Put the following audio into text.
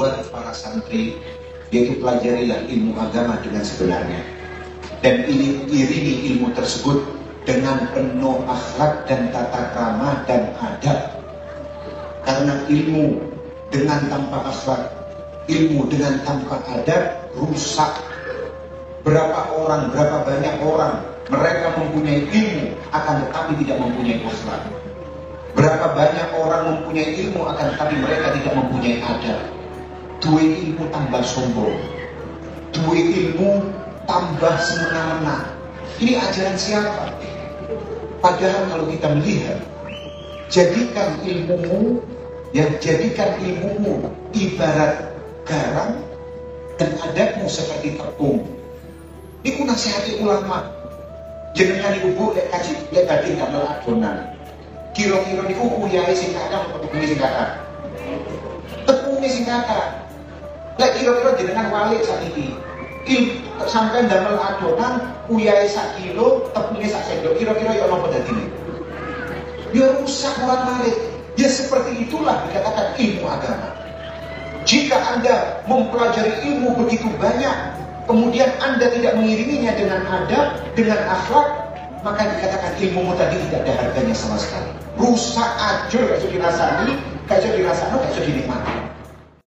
buat para santri, yaitu pelajarilah ilmu agama dengan sebenarnya. Dan iringi ilmu tersebut dengan penuh akhlak dan tata krama dan adab. Karena ilmu dengan tanpa akhlak, ilmu dengan tanpa adab rusak. Berapa banyak orang mereka mempunyai ilmu akan tetapi tidak mempunyai akhlak. Berapa banyak orang mempunyai ilmu akan tetapi mereka tidak mempunyai adab. Duwe ilmu tambah sombong, duwe ilmu tambah semena-mena. Ini ajaran siapa? Padahal kalau kita melihat, jadikan ilmumu ibarat garam dan adabmu seperti tepung. Ini ku nasihati ulama. Jenengan ibu bu lek kaji lek badhe damel adonan. Kira-kira niku uyahe sing kathah apa tepunge sing kathah? Tepunge sing kathah. Lek kira-kira jenengan walik sakniki. Sampai damel adonan uyahe sak kilo, tepunge sak sendok. Kira-kira ya napa dadine? Ya rusak bolak-balik. Ya seperti itulah dikatakan ilmu agama. Jika Anda mempelajari ilmu begitu banyak, kemudian Anda tidak mengiringinya dengan adab, dengan akhlak, maka dikatakan ilmumu tadi tidak ada harganya sama sekali. Rusak, ajur, gak bisa dirasani, gak bisa dinikmati.